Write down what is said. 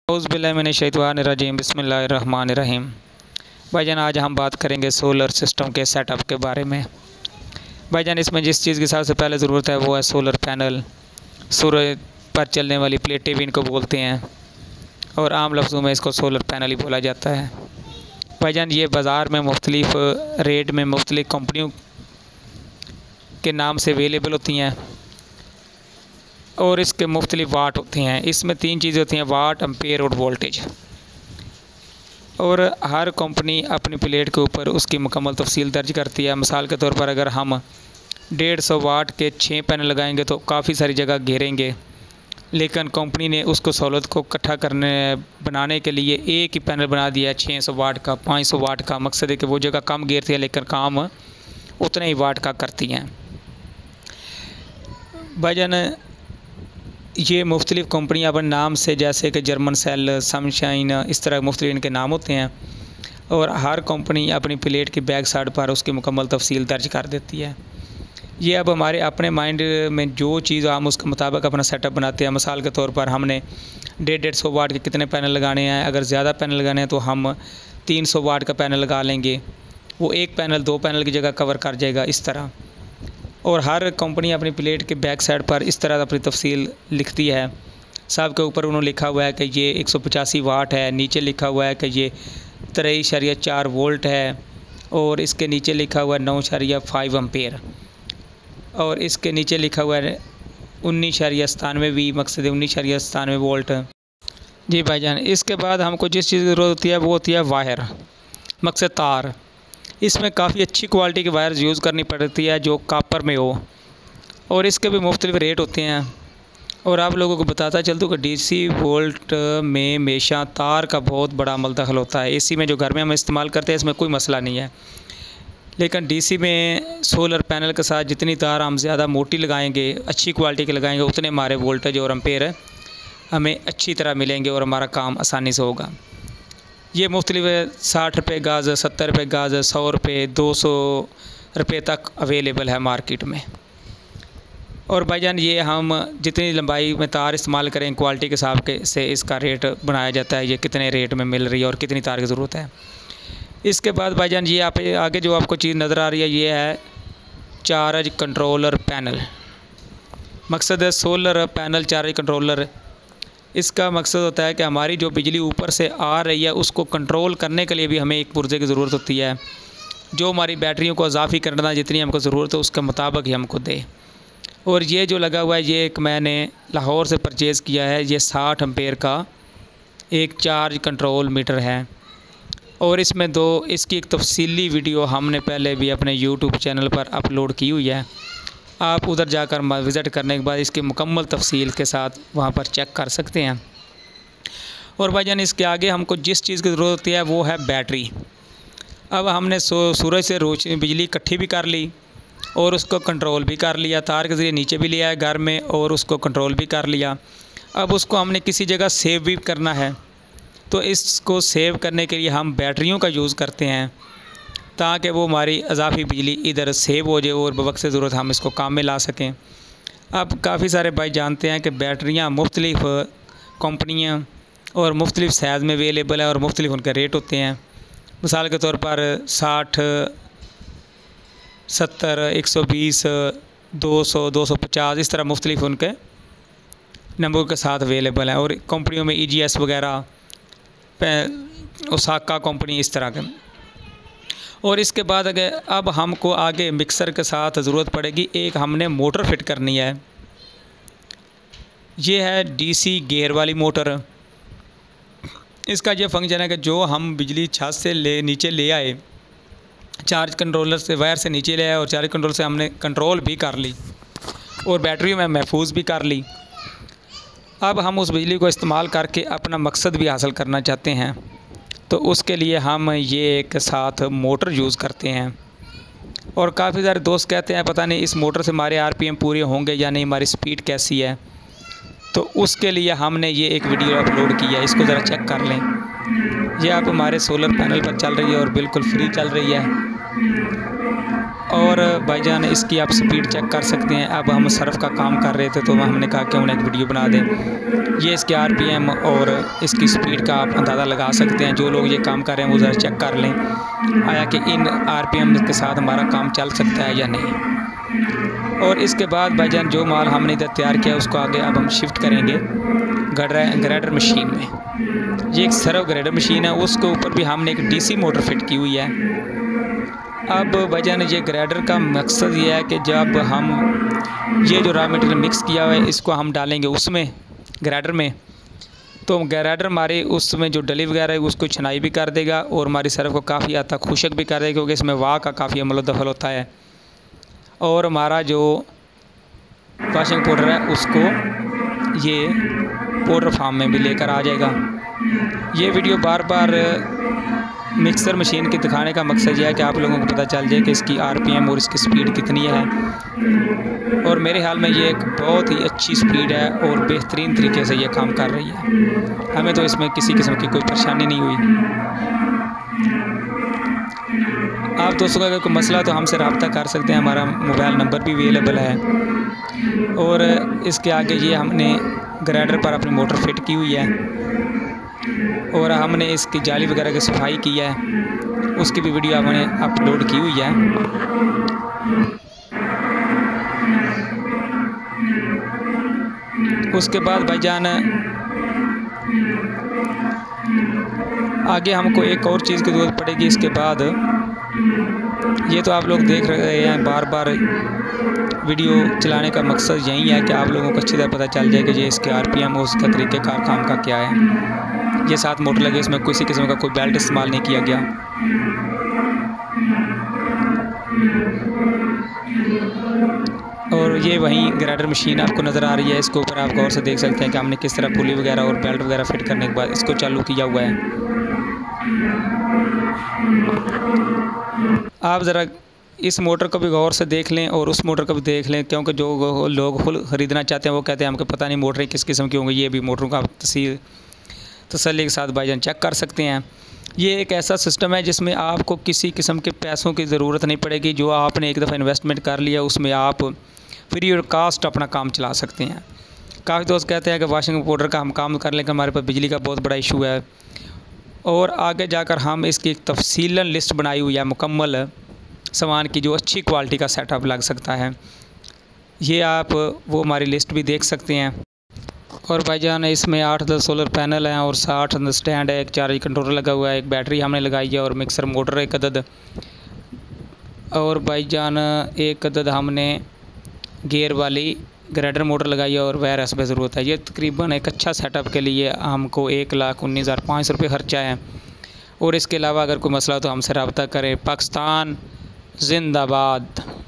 औज़ुबिल्लाहिमिनश्शैतानिर्रजीम बिस्मिल्लाहिर्रहमानिर्रहीम। भाईजान आज हम बात करेंगे सोलर सिस्टम के सेटअप के बारे में। भाईजान इसमें जिस चीज़ की सबसे पहले ज़रूरत है वो है सोलर पैनल। सूरज पर चलने वाली प्लेटें भी इनको बोलते हैं और आम लफ्ज़ों में इसको सोलर पैनल ही बोला जाता है। भाईजान ये बाज़ार में मुख्तलिफ़ रेट में मुख्तलिफ़ कंपनियों के नाम से अवेलेबल होती हैं और इसके मुख्तलिफ़ वाट होते हैं। इसमें तीन चीज़ें होती हैं, वाट, एम्पेयर और वोल्टेज। और हर कंपनी अपनी प्लेट के ऊपर उसकी मुकम्मल तफसील दर्ज करती है। मिसाल के तौर पर अगर हम 150 वाट के 6 पैनल लगाएंगे तो काफ़ी सारी जगह घेरेंगे, लेकिन कंपनी ने उसको सहूलत को इकट्ठा बनाने के लिए एक ही पैनल बना दिया है 600 वाट का, 500 वाट का। मकसद है कि वो जगह कम घेरती है लेकिन काम उतने ही वाट का करती हैं। भाईजान ये मुख्तलिफ़ कंपनियाँ अपने नाम से, जैसे कि जर्मन सेल, सनशाइन, इस तरह मुख्तलिफ़ इनके नाम होते हैं और हर कंपनी अपनी प्लेट की बैक साइड पर उसकी मुकम्मल तफसील दर्ज कर देती है। ये अब हमारे अपने माइंड में जो चीज़ हम उसके मुताबिक अपना सेटअप बनाते हैं। मिसाल के तौर पर हमने 150 वाट के कितने पैनल लगाने हैं, अगर ज़्यादा पैनल लगाने हैं तो हम 300 वाट का पैनल लगा लेंगे, वो एक पैनल 2 पैनल की जगह कवर कर जाएगा, इस तरह। और हर कंपनी अपनी प्लेट के बैक साइड पर इस तरह अपनी तफसील लिखती है। सब के ऊपर उन्होंने लिखा हुआ है कि ये 185 वाट है, नीचे लिखा हुआ है कि ये 23.4 वोल्ट है और इसके नीचे लिखा हुआ है 9.5 एम्पेयर और इसके नीचे लिखा हुआ है 19.97 मकसद 19.97 वोल्ट। जी भाईजान, इसके बाद हमको जिस चीज़ की ज़रूरत होती है वो होती है वायर, मकसद तार। इसमें काफ़ी अच्छी क्वालिटी की वायर्स यूज़ करनी पड़ती है जो कॉपर में हो और इसके भी मुख्तलिफ रेट होते हैं। और आप लोगों को बताता चल दूँ कि डीसी वोल्ट में हमेशा तार का बहुत बड़ा अमल दखल होता है। एसी में जो घर में हम इस्तेमाल करते हैं इसमें कोई मसला नहीं है, लेकिन डीसी में सोलर पैनल के साथ जितनी तार हम ज़्यादा मोटी लगाएंगे, अच्छी क्वालिटी के लगाएंगे, उतने हमारे वोल्टेज और एम्पेयर हमें अच्छी तरह मिलेंगे और हमारा काम आसानी से होगा। ये मुख्तलिफ 60 रुपये गज़, 70 रुपये गज़, 100 रुपये, 200 रुपये तक अवेलेबल है मार्केट में। और भाईजान ये हम जितनी लंबाई में तार इस्तेमाल करें क्वालिटी के हिसाब के से इसका रेट बनाया जाता है, ये कितने रेट में मिल रही है और कितनी तार की ज़रूरत है। इसके बाद भाईजान ये आप आगे जो आपको चीज़ नज़र आ रही है ये है चार्ज कंट्रोलर पैनल। मकसद है सोलर पैनल चार्ज कंट्रोलर। इसका मकसद होता है कि हमारी जो बिजली ऊपर से आ रही है उसको कंट्रोल करने के लिए भी हमें एक पुर्जे की ज़रूरत होती है जो हमारी बैटरियों को इजाफी करना जितनी हमको ज़रूरत है उसके मुताबिक ही हमको दे। और ये जो लगा हुआ है ये एक मैंने लाहौर से परचेज़ किया है, ये 60 एम्पेयर का एक चार्ज कंट्रोल मीटर है और इसमें इसकी एक तफसीली वीडियो हमने पहले भी अपने यूट्यूब चैनल पर अपलोड की हुई है। आप उधर जाकर विज़िट करने के बाद इसकी मुकम्मल तफसील के साथ वहाँ पर चेक कर सकते हैं। और भाईजान इसके आगे हमको जिस चीज़ की ज़रूरत होती है वो है बैटरी। अब हमने सूरज से रोशनी बिजली इकट्ठी भी कर ली और उसको कंट्रोल भी कर लिया, तार के ज़रिए नीचे भी ले आया घर में और उसको कंट्रोल भी कर लिया। अब उसको हमने किसी जगह सेव भी करना है, तो इसको सेव करने के लिए हम बैटरियों का यूज़ करते हैं ताकि वो हमारी इजाफी बिजली इधर सेव हो जाए और बवक्त से ज़रूरत हम इसको काम में ला सकें। अब काफ़ी सारे भाई जानते हैं कि बैटरियाँ मुख्तलिफ़ कंपनियाँ और मुख्तलिफ़ साइज़ में अवेलेबल है और मुख्तलिफ़ उनके रेट होते हैं। मिसाल के तौर पर 60, 70, 120, 200, 250 इस तरह मुख्तलिफ़ उनके नंबर के साथ अवेलेबल है। और कंपनियों में EGS वगैरह, ओसाका कंपनी, इस तरह के। और इसके बाद अगर अब हमको आगे मिक्सर के साथ ज़रूरत पड़ेगी, एक हमने मोटर फिट करनी है। ये है डीसी गियर वाली मोटर। इसका ये फंक्शन है कि जो हम बिजली छत से नीचे ले आए, चार्ज कंट्रोलर से वायर से नीचे ले आए और चार्ज कंट्रोल से हमने कंट्रोल भी कर ली और बैटरी में महफूज भी कर ली। अब हम उस बिजली को इस्तेमाल करके अपना मकसद भी हासिल करना चाहते हैं, तो उसके लिए हम ये एक साथ मोटर यूज़ करते हैं। और काफ़ी सारे दोस्त कहते हैं पता नहीं इस मोटर से हमारे RPM पूरे होंगे या नहीं, हमारी स्पीड कैसी है। तो उसके लिए हमने ये एक वीडियो अपलोड की है, इसको ज़रा चेक कर लें। ये आप हमारे सोलर पैनल पर चल रही है और बिल्कुल फ्री चल रही है। और भाईजान इसकी आप स्पीड चेक कर सकते हैं। अब हम सर्फ का काम कर रहे थे तो हमने कहा क्यों ना एक वीडियो बना दें। ये इसके आरपीएम और इसकी स्पीड का आप अंदाज़ा लगा सकते हैं। जो लोग ये काम कर रहे हैं वो ज़रा चेक कर लें आया कि इन आरपीएम के साथ हमारा काम चल सकता है या नहीं। और इसके बाद भाईजान जो माल हमने इधर तैयार किया उसको आगे अब हम शिफ्ट करेंगे ग्रेडर मशीन में। ये एक सर्व ग्रेडर मशीन है, उसके ऊपर भी हमने एक डीसी मोटर फिट की हुई है। अब भाईजान ये ग्रेडर का मकसद ये है कि जब हम ये जो रॉ मटेरियल मिक्स किया हुआ है इसको हम डालेंगे उसमें ग्रेडर में, तो ग्रेडर हमारे उसमें जो डली वगैरह है उसको छनाई भी कर देगा और हमारी सर्फ को काफ़ी हद तक खुशक भी कर देगा, क्योंकि इसमें वाह का काफ़ी अमल दखल होता है। और हमारा जो वॉशिंग पाउडर है उसको ये पाउडर फार्म में भी लेकर आ जाएगा। ये वीडियो बार बार मिक्सर मशीन के दिखाने का मकसद यह है कि आप लोगों को पता चल जाए कि इसकी आरपीएम और इसकी स्पीड कितनी है। और मेरे ख्याल में ये एक बहुत ही अच्छी स्पीड है और बेहतरीन तरीके से ये काम कर रही है। हमें तो इसमें किसी किस्म की कोई परेशानी नहीं हुई। आप दोस्तों का अगर कोई मसला तो हमसे रब्ता कर सकते हैं, हमारा मोबाइल नंबर भी अवेलेबल है। और इसके आगे ये हमने ग्राइडर पर अपनी मोटर फिट की हुई है और हमने इसकी जाली वगैरह की सफाई की है, उसकी भी वीडियो हमने अपलोड की हुई है। उसके बाद भाईजान आगे हमको एक और चीज़ की ज़रूरत पड़ेगी। इसके बाद ये तो आप लोग देख रहे हैं, बार बार वीडियो चलाने का मकसद यही है कि आप लोगों को अच्छी तरह पता चल जाए कि ये इसके आरपीएम और उसका तरीक़ेकार काम का क्या है। ये 7 मोटर लगे, इसमें किसी किस्म का कोई बेल्ट इस्तेमाल नहीं किया गया। और ये वहीं ग्राइडर मशीन आपको नज़र आ रही है, इसके ऊपर आप गौर से देख सकते हैं कि हमने किस तरह पुली वगैरह और बेल्ट वगैरह फिट करने के बाद इसको चालू किया हुआ है। आप ज़रा इस मोटर को भी गौर से देख लें और उस मोटर को भी देख लें, क्योंकि जो लोग खुद ख़रीदना चाहते हैं वो कहते हैं हमको पता नहीं मोटरें किस किस्म की होंगी। ये भी मोटरों का तसल्ली के साथ भाईजान चेक कर सकते हैं। ये एक ऐसा सिस्टम है जिसमें आपको किसी किस्म के पैसों की ज़रूरत नहीं पड़ेगी। जो आपने एक दफ़ा इन्वेस्टमेंट कर लिया उसमें आप फ्री और कास्ट अपना काम चला सकते हैं। काफ़ी दोस्त कहते हैं कि वॉशिंग पाउडर का हम काम कर लें कि हमारे पास बिजली का बहुत बड़ा इशू है, और आगे जाकर हम इसकी एक तफसीलन लिस्ट बनाई हुई है मुकम्मल सामान की, जो अच्छी क्वालिटी का सेटअप लग सकता है। ये आप वो हमारी लिस्ट भी देख सकते हैं। और भाईजान इसमें 8-10 सोलर पैनल हैं और 60 स्टैंड है, एक चार्ज कंट्रोलर लगा हुआ है, एक बैटरी हमने लगाई है और मिक्सर मोटर एक अदद, और भाईजान एक अदद हमने गियर वाली ग्राइडर मोटर लगाई है और वायर पे ज़रूरत है। ये तकरीबन एक अच्छा सेटअप के लिए हमको 1,19,500 रुपये खर्चा है। और इसके अलावा अगर कोई मसला तो हमसे रब्ता करें। पाकिस्तान जिंदाबाद।